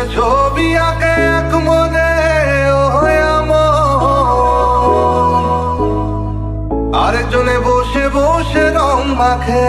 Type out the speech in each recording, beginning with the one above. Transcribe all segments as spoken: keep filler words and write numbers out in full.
ছবি আঁকে এক মনে আরেকজনে বসে বসে রং মাখে।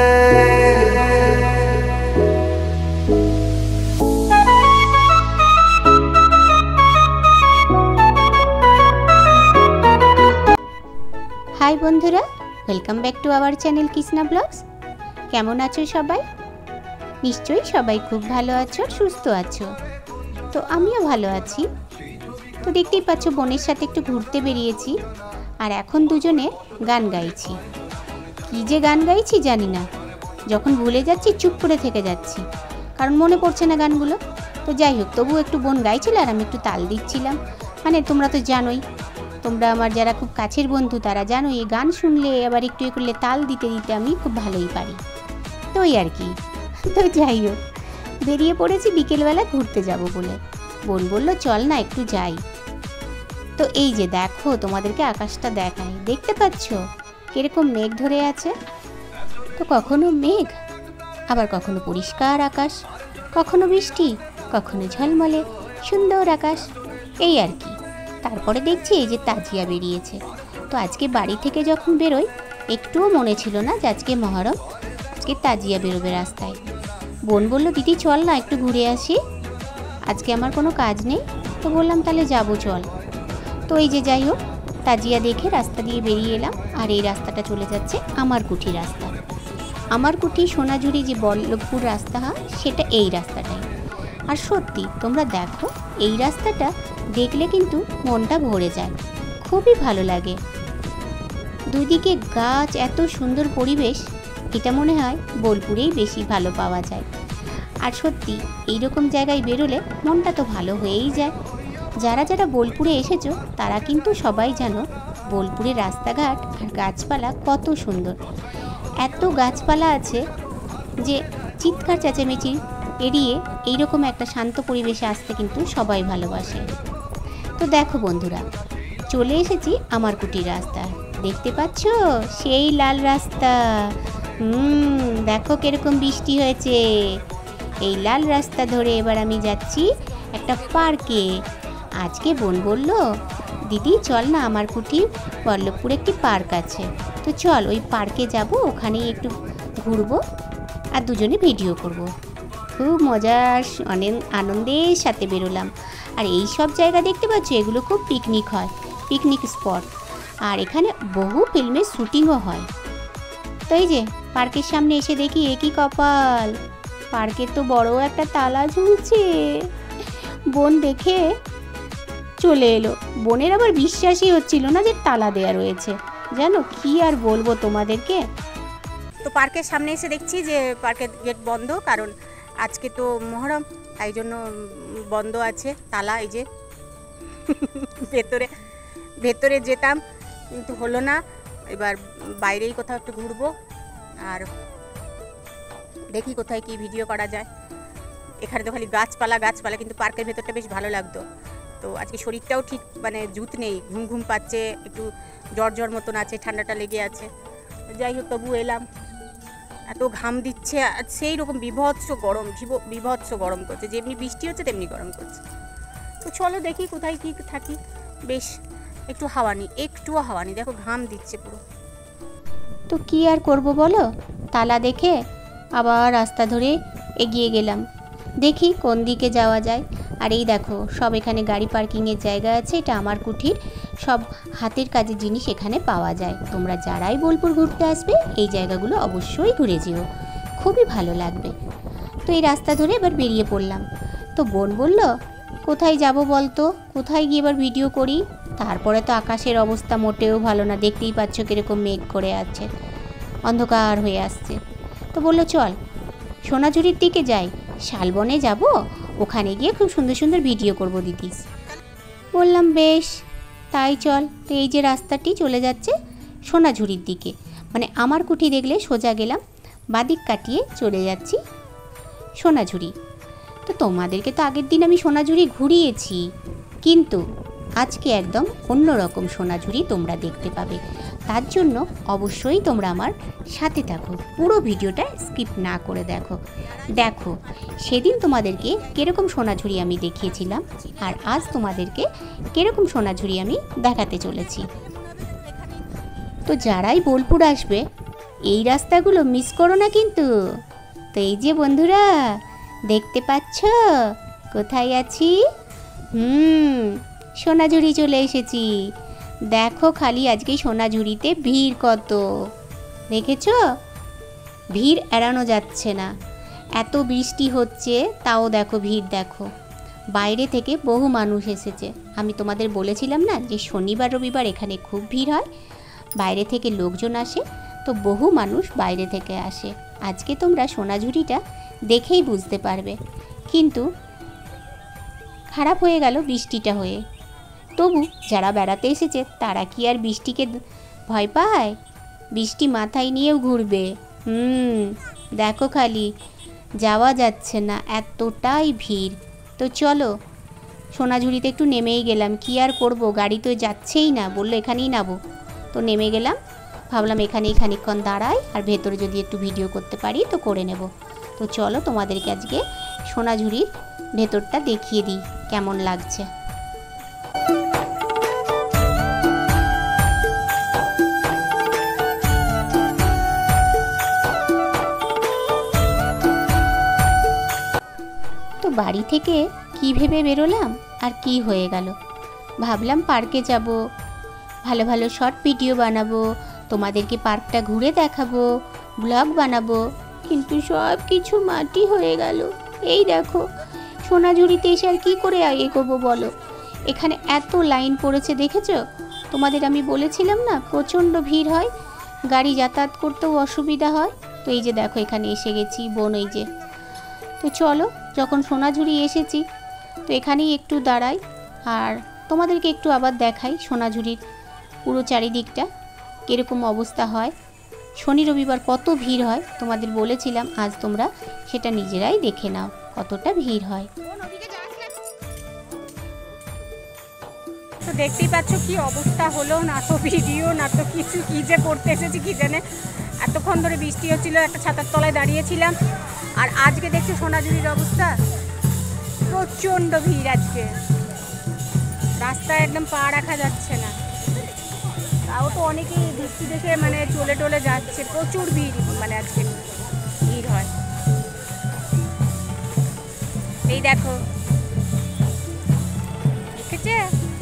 হাই বন্ধুরা, welcome back to our channel Krishna blogs. কেমন আছো সবাই? নিশ্চয়ই সবাই খুব ভালো আছো, সুস্থ আছো। তো আমিও ভালো আছি। তো দেখতেই পাচ্ছ বোনের সাথে একটু ঘুরতে বেরিয়েছি, আর এখন দুজনে গান গাইছি। কী যে গান গাইছি জানি না, যখন ভুলে যাচ্ছি চুপ করে থেকে যাচ্ছি, কারণ মনে পড়ছে না গানগুলো। তো যাই হোক, তবু একটু বোন গাইছিল আর আমি একটু তাল দিচ্ছিলাম। মানে তোমরা তো জানোই, তোমরা আমার যারা খুব কাছের বন্ধু তারা জানো, এই গান শুনলে আবার একটু এ করলে তাল দিতে দিতে আমি খুব ভালোই পারি। তো ওই আর কি। তো যাই হোক, বেরিয়ে পড়েছি বিকেলবেলা ঘুরতে যাব বলে। বোন বললো চল না একটু যাই। তো এই যে দেখো, তোমাদেরকে আকাশটা দেখাই, দেখতে পাচ্ছ কিরকম মেঘ ধরে আছে। তো কখনো মেঘ, আবার কখনো পরিষ্কার আকাশ, কখনো বৃষ্টি, কখনো ঝলমলে সুন্দর আকাশ, এই আর কি। তারপরে দেখছি এই যে তাজিয়া বেরিয়েছে। তো আজকে বাড়ি থেকে যখন বেরোই একটুও মনে ছিল না যে আজকে মহরম, আজকে তাজিয়া বেরোবে রাস্তায়। বোন বলল দিদি চল না একটু ঘুরে আসি, আজকে আমার কোনো কাজ নেই। তো বললাম তাহলে যাবো চল। তো এই যে যাই হোক, তাজিয়া দেখে রাস্তা দিয়ে বেরিয়ে এলাম। আর এই রাস্তাটা চলে যাচ্ছে আমার কুঠি রাস্তা। আমার কুঠি সোনাঝুরি যে বল্লভপুর রাস্তা হয় সেটা এই রাস্তাটাই। আর সত্যি তোমরা দেখো, এই রাস্তাটা দেখলে কিন্তু মনটা ভরে যায়, খুবই ভালো লাগে। দুদিকে গাছ, এত সুন্দর পরিবেশ, এটা মনে হয় বোলপুরেই বেশি ভালো পাওয়া যায়। আর সত্যি এইরকম জায়গায় বেরোলে মনটা তো ভালো হয়েই যায়। যারা যারা বোলপুরে এসেছো তারা কিন্তু সবাই জানো বোলপুরের রাস্তাঘাট আর গাছপালা কত সুন্দর। এত গাছপালা আছে যে চিৎকার চেঁচামেচি এড়িয়ে এইরকম একটা শান্ত পরিবেশে আসতে কিন্তু সবাই ভালোবাসে। তো দেখো বন্ধুরা, চলে এসেছি আমার কুটির রাস্তা। দেখতে পাচ্ছ সেই লাল রাস্তা। হুম দেখো কিরকম বৃষ্টি হয়েছে। এই লাল রাস্তা ধরে এবার আমি যাচ্ছি একটা পার্কে। আজকে বোন বলল দিদি চল না আমার কুটির বল্লভপুরে একটি পার্ক আছে, তো চল ওই পার্কে যাব, ওখানেই একটু ঘুরবো আর দুজনে ভিডিও করব। খুব মজার অনেক আনন্দের সাথে বেরোলাম। আর এই সব জায়গা দেখতে পাচ্ছ, এগুলো খুব পিকনিক হয়, পিকনিক স্পট। আর এখানে বহু ফিল্মের শ্যুটিংও হয়। তো এই যে পার্কের সামনে এসে দেখি একই কপাল, পার্কের তো বড় একটা তালা ঝুলছে। বোন দেখে চলে এলো। বোনের আবার বিশ্বাসই হচ্ছিল না যে তালা দেয়া রয়েছে। জানো কি আর বলবো তোমাদেরকে। তো পার্কের সামনে এসে দেখছি যে পার্কের গেট বন্ধ, কারণ আজকে তো মহরম, তাই জন্য বন্ধ আছে, তালা। এই যে ভেতরে ভেতরে যেতাম কিন্তু হলো না, এবার বাইরেই কোথাও একটু ঘুরবো আর দেখি কোথায় কি ভিডিও করা যায়। এখানে তো খালি গাছপালা গাছপালা, কিন্তু পার্কের ভেতরটা বেশ ভালো লাগতো। তো আজকে শরীরটাও ঠিক মানে জুত নেই, ঘুম ঘুম পাচ্ছে, একটু জ্বর জ্বর মতন আছে, ঠান্ডাটা লেগে আছে। যাই হোক তবু এলাম। এত ঘাম দিচ্ছে, সেই রকম বিভৎস গরম, বিভৎস গরম করছে, যেমনি বৃষ্টি হচ্ছে তেমনি গরম করছে। তো চলো দেখি কোথায় কি থাকি, বেশ একটু হাওয়া নি, একটুও হাওয়া নি, দেখো ঘাম দিচ্ছে পুরো। তো কি আর করব বলো, তালা দেখে আবার রাস্তা ধরে এগিয়ে গেলাম, দেখি কোন দিকে যাওয়া যায়। আর এই দেখো সব এখানে গাড়ি পার্কিংয়ের জায়গা আছে। এটা আমার কুঠির, সব হাতের কাজের জিনিস এখানে পাওয়া যায়। তোমরা যারাই বোলপুর ঘুরতে আসবে এই জায়গাগুলো অবশ্যই ঘুরে যেও, খুবই ভালো লাগবে। তো এই রাস্তা ধরে এবার বেরিয়ে পড়লাম। তো বোন বলল কোথায় যাব বলতো, কোথায় গিয়ে এবার ভিডিও করি। তারপরে তো আকাশের অবস্থা মোটেও ভালো না, দেখতেই পাচ্ছ কীরকম মেঘ করে আছে, অন্ধকার হয়ে আসছে। তো বললো চল সোনাঝুরির দিকে যাই, শালবনে যাব, ওখানে গিয়ে খুব সুন্দর সুন্দর ভিডিও করব দিদি। বললাম বেশ তাই চল। তো এই যে রাস্তাটি চলে যাচ্ছে সোনাঝুরির দিকে, মানে আমার কুঠি দেখলে সোজা গেলাম, বাদিক কাটিয়ে চলে যাচ্ছি সোনাঝুরি। তো তোমাদেরকে তো আগের দিন আমি সোনাঝুরি ঘুরিয়েছি, কিন্তু আজকে একদম অন্যরকম সোনাঝুরি তোমরা দেখতে পাবে। তার জন্য অবশ্যই তোমরা আমার সাথে থাকো, পুরো ভিডিওটা স্কিপ না করে দেখো। দেখো সেদিন তোমাদেরকে কীরকম সোনাঝুরি আমি দেখিয়েছিলাম, আর আজ তোমাদেরকে কীরকম সোনাঝুরি আমি দেখাতে চলেছি। তো যারাই বোলপুর আসবে এই রাস্তাগুলো মিস করো না কিন্তু। তো এই যে বন্ধুরা দেখতে পাচ্ছ কোথায় আছি, হুম সোনাঝুরি চলে এসেছি। দেখো খালি আজকে সোনাঝুরিতে ভিড় কত, দেখেছ? ভিড় এড়ানো যাচ্ছে না, এত বৃষ্টি হচ্ছে তাও দেখো ভিড় দেখো। বাইরে থেকে বহু মানুষ এসেছে। আমি তোমাদের বলেছিলাম না যে শনিবার রবিবার এখানে খুব ভিড় হয়, বাইরে থেকে লোকজন আসে, তো বহু মানুষ বাইরে থেকে আসে। আজকে তোমরা সোনাঝুরিটা দেখেই বুঝতে পারবে। কিন্তু খারাপ হয়ে গেল বৃষ্টিটা হয়ে। তবু যারা বেড়াতে এসেছে তারা কি আর বৃষ্টিকে ভয় পায়? বৃষ্টি মাথায় নিয়েও ঘুরবে। হুম দেখো খালি যাওয়া যাচ্ছে না, এতটাই ভিড়। তো চলো সোনাঝুরিতে একটু নেমেই গেলাম, কি আর করব, গাড়ি তো যাচ্ছেই না, বললো এখানেই নামবো। তো নেমে গেলাম, ভাবলাম এখানেই খানিকক্ষণ দাঁড়াই, আর ভেতরে যদি একটু ভিডিও করতে পারি তো করে নেব। তো চলো তোমাদেরকে আজকে সোনাঝুরির ভেতরটা দেখিয়ে দিই কেমন লাগছে। তো বাড়ি থেকে কি ভেবে বেরোলাম আর কি হয়ে গেল। ভাবলাম পার্কে যাব, ভালো ভালো শর্ট ভিডিও বানাবো, তোমাদেরকে পার্কটা ঘুরে দেখাবো, ব্লগ বানাবো, কিন্তু সব কিছু মাটি হয়ে গেল। এই দেখো সোনাঝুরিতে এসে আর কী করে আগে করবো বলো। এখানে এত লাইন পড়েছে দেখেছো? তোমাদের আমি বলেছিলাম না প্রচণ্ড ভিড় হয়, গাড়ি যাতায়াত করতেও অসুবিধা হয়। তো এই যে দেখো এখানে এসে গেছি, বোন এই যে। তো চলো যখন সোনাঝুরি এসেছি তো এখানেই একটু দাঁড়াই, আর তোমাদেরকে একটু আবার দেখাই সোনাঝুরির পুরো চারিদিকটা কীরকম অবস্থা হয়। শনি রবিবার কত ভিড় হয় তোমাদের বলেছিলাম, আজ তোমরা সেটা নিজেরাই দেখে নাও কতটা ভিড় হয়। তো দেখতেই পাচ্ছ কি অবস্থা হলো, না তো ভিডিও না তো কিছু, কি যে করতে এসেছি কি জানে। এতক্ষণ ধরে বৃষ্টি হচ্ছিল, একটা ছাতার তলায় দাঁড়িয়েছিলাম, আর আজকে দেখছি সোনাঝুরির অবস্থা প্রচণ্ড ভিড়। আজকে রাস্তায় একদম পা রাখা যাচ্ছে না, তাও তো অনেকেই বৃষ্টি দেখে মানে চলে টলে যাচ্ছে, প্রচুর ভিড় মানে আজকে ভিড় হয়। এই দেখো দেখেছে,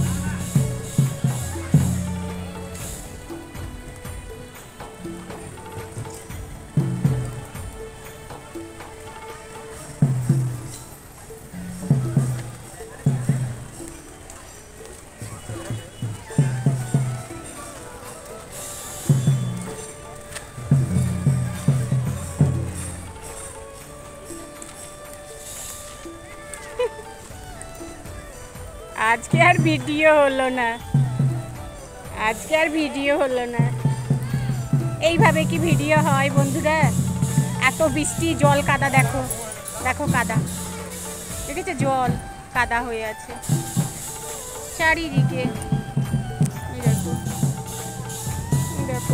আজকে আর ভিডিও হলো না, আজকে আর ভিডিও হলো না। এইভাবে কি ভিডিও হয় বন্ধুরা? এত বৃষ্টি, জল কাদা, দেখো দেখো কাদা, দেখেছো জল কাদা হয়ে আছে চারিদিকে। দেখো দেখো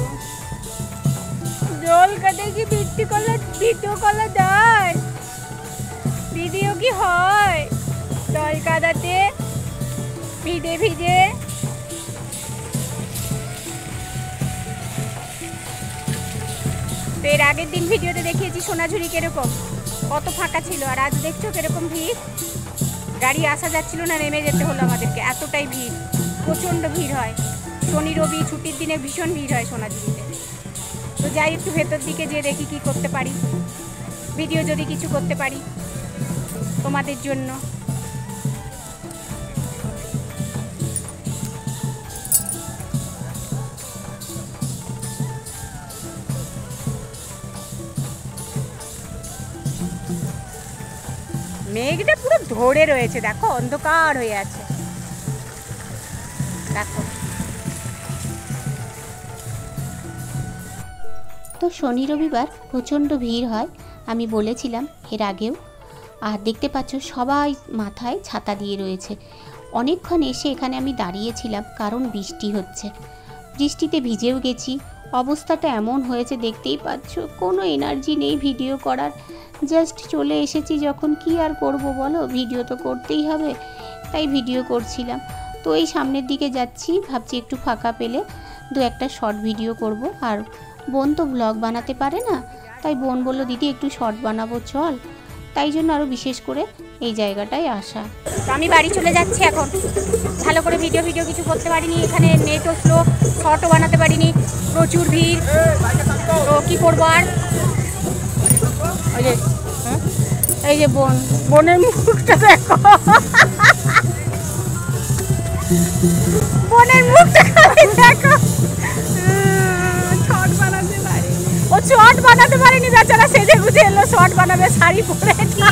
জল কাদা কি ভিডিও করলে ভিডিও করলে দেয়? ভিডিও কি হয় জল কাদাতে ভিজে ভিজে? তো এর আগের দিন ভিডিওতে দেখিয়েছি সোনাঝুরি কিরকম, কত ফাঁকা ছিল, আর আজ দেখছো কিরকম ভিড়। গাড়ি আসা যাচ্ছিল না, নেমে যেতে হলো আমাদেরকে, এতটাই ভিড়, প্রচণ্ড ভিড় হয়। শনি রবি ছুটির দিনে ভীষণ ভিড় হয় সোনাঝুরিতে। তো যাই একটু ভেতর দিকে যেয়ে দেখি কি করতে পারি, ভিডিও যদি কিছু করতে পারি তোমাদের জন্য। মেঘটা পুরো ধরে রয়েছে, দেখো অন্ধকার হয়ে আছে, দেখো। তো শনি রবিবার প্রচণ্ড ভিড় হয়, আমি বলেছিলাম এর আগেও। আর দেখতে পাচ্ছ সবাই মাথায় ছাতা দিয়ে রয়েছে, অনেকক্ষণ এসে এখানে আমি দাঁড়িয়েছিলাম, কারণ বৃষ্টি হচ্ছে। বৃষ্টিতে ভিজেও গেছি, অবস্থাটা এমন হয়েছে দেখতেই পাচ্ছ, কোনো এনার্জি নেই ভিডিও করার। জাস্ট চলে এসেছি যখন, কি আর করব বলো, ভিডিও তো করতেই হবে, তাই ভিডিও করছিলাম। তো এই সামনের দিকে যাচ্ছি, ভাবছি একটু ফাঁকা পেলে দু একটা শর্ট ভিডিও করব। আর বোন তো ব্লগ বানাতে পারে না, তাই বোন বলল দিদি একটু শর্ট বানাবো চল, তাই জন্য আরও বিশেষ করে এই জায়গাটায় আসা। তো আমি বাড়ি চলে যাচ্ছি এখন। ভালো করে ভিডিও ভিডিও কিছু করতে পারিনি, এখানে নেটও স্লো, শর্টও বানাতে পারিনি, প্রচুর ভিড়। তো কী করবো আর। ওই যে এই যে বোন, বোনের মুখটা দেখো, বোনের মুখটা দেখো। শর্ট বানাতে পারি, ও শর্ট বানাতে পারিনি বেচারা, সেজে গুজে এলো শর্ট বানাবে শাড়ি পরে।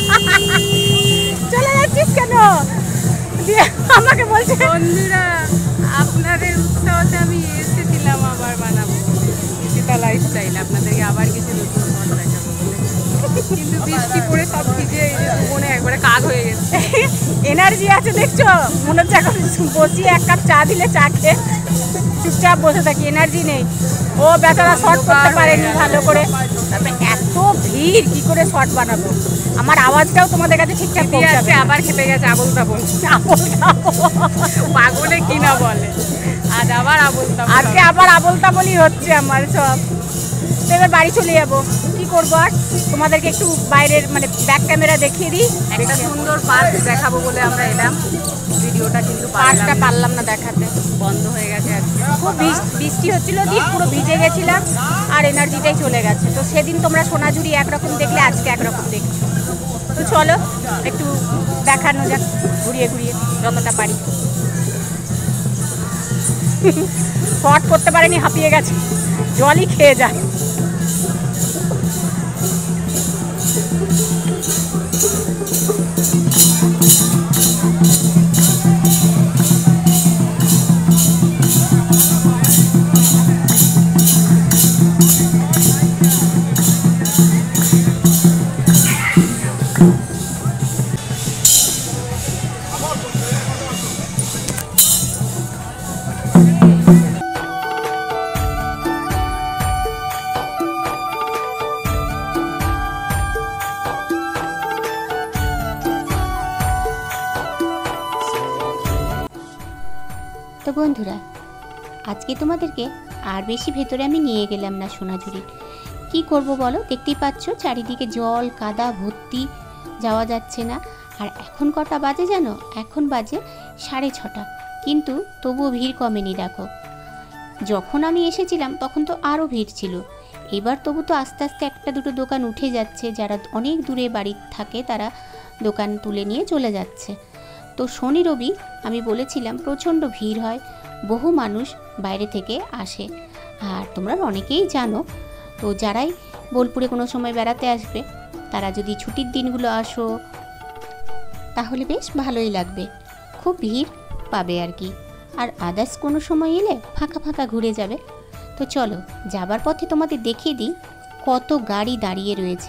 চলে যাচ্ছিস কেন? দিয়ে আমাকে বলছে বন্ধুরা আপনাদের উৎসাহতে আমি এসেছিলাম আবার বানাবো সেটা লাইফস্টাইল, আপনাদেরকে আবার কিছু নতুন শট দেখাবো বলে, কিন্তু বৃষ্টি পড়ে সব ভিজে এই যে দুবোনে একবারে কাক হয়ে গেছে। এনার্জি আছে দেখছো, মনে হচ্ছে এখন বসিয়ে এক কাপ চা দিলে চা খেয়ে চুপচাপ বসে থাকি, এনার্জি নেই। ও বেচারা শর্ট করতে পারেনি ভালো করে, তারপরে এত ভিড়, কি করে শর্ট বানাবো। আমার আওয়াজটাও তোমাদের কাছে ঠিকঠাক পৌঁছাবে। আবার খেপে গেছে আবল তাবল, আবল তাবল পাগলে কি না বলে, আজ আবার আবল তাবল, আজকে আবার আবল তাবলই হচ্ছে আমার সব। তো এবার বাড়ি চলে যাবো, কি করবো আর। তোমাদেরকে একটু বাইরের মানে ব্যাক ক্যামেরা দেখিয়ে দিই। একটা সুন্দর পার্ক দেখাবো বলে আমরা এলাম, ভিডিওটা কিন্তু পার্কটা পারলাম না দেখাতে, বন্ধ হয়ে গেছে আজকে। খুব বৃষ্টি হচ্ছিল, দিয়ে পুরো ভিজে গেছিলাম আর এনার্জিটাই চলে গেছে। তো সেদিন তোমরা সোনাঝুরি একরকম দেখলে, আজকে একরকম দেখছো। তো চলো একটু দেখানো যাক ঘুরিয়ে ঘুরিয়ে যতটা পারি। শর্ট করতে পারেনি, হাঁপিয়ে গেছে, জলই খেয়ে যায়। তো বন্ধুরা, আজকে তোমাদেরকে আর বেশি ভেতরে আমি নিয়ে গেলাম না সোনাঝুরির। কি করব বলো, দেখতেই পাচ্ছ চারিদিকে জল কাদা ভর্তি, যাওয়া যাচ্ছে না। আর এখন কটা বাজে জানো? এখন বাজে সাড়ে ছটা, কিন্তু তবুও ভিড় কমেনি। দেখো, যখন আমি এসেছিলাম তখন তো আরও ভিড় ছিল। এবার তবু তো আস্তে আস্তে একটা দুটো দোকান উঠে যাচ্ছে, যারা অনেক দূরে বাড়ি থাকে তারা দোকান তুলে নিয়ে চলে যাচ্ছে। তো শনি রবি আমি বলেছিলাম প্রচণ্ড ভিড় হয়, বহু মানুষ বাইরে থেকে আসে। আর তোমরা অনেকেই জানো, তো যারাই বোলপুরে কোনো সময় বেড়াতে আসবে তারা যদি ছুটির দিনগুলো আসো তাহলে বেশ ভালোই লাগবে, খুব ভিড় পাবে আর কি। আর আদার্স কোনো সময় এলে ফাঁকা ফাঁকা ঘুরে যাবে। তো চলো যাবার পথে তোমাদের দেখিয়ে দিই কত গাড়ি দাঁড়িয়ে রয়েছে,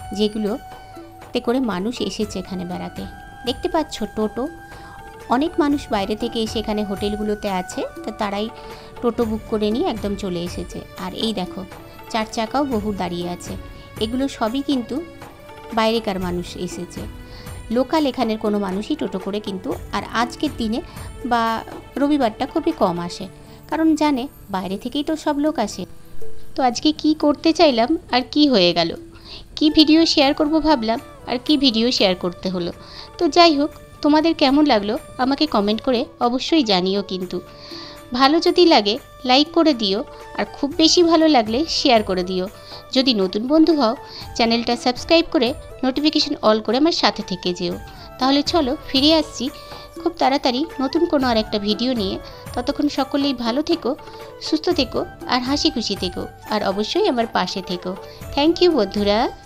যেগুলোতে করে মানুষ এসেছে এখানে বেড়াতে। দেখতে পাচ্ছ টোটো, অনেক মানুষ বাইরে থেকে এসে এখানে হোটেলগুলোতে আছে, তো তারাই টোটো বুক করে নিয়ে একদম চলে এসেছে। আর এই দেখো চার চাকাও বহু দাঁড়িয়ে আছে, এগুলো সবই কিন্তু বাইরেকার মানুষ এসেছে, লোকাল এখানের কোনো মানুষই টোটো করে কিন্তু আর আজকের দিনে বা রবিবারটা খুবই কম আসে, কারণ জানে বাইরে থেকেই তো সব লোক আসে। তো আজকে কি করতে চাইলাম আর কি হয়ে গেল, কি ভিডিও শেয়ার করব ভাবলাম আর কি ভিডিও শেয়ার করতে হলো। তো যাই হোক, তোমাদের কেমন লাগলো আমাকে কমেন্ট করে অবশ্যই জানিও, কিন্তু ভালো যদি লাগে লাইক করে দিও, আর খুব বেশি ভালো লাগলে শেয়ার করে দিও। যদি নতুন বন্ধু হও চ্যানেলটা সাবস্ক্রাইব করে নোটিফিকেশন অল করে আমার সাথে থেকে যেও। তাহলে চলো ফিরে আসছি খুব তাড়াতাড়ি নতুন কোনো আর একটা ভিডিও নিয়ে। ততক্ষণ সকলেই ভালো থেকো, সুস্থ থেকো আর হাসি খুশি থেকো, আর অবশ্যই আমার পাশে থেকো। থ্যাংক ইউ বন্ধুরা।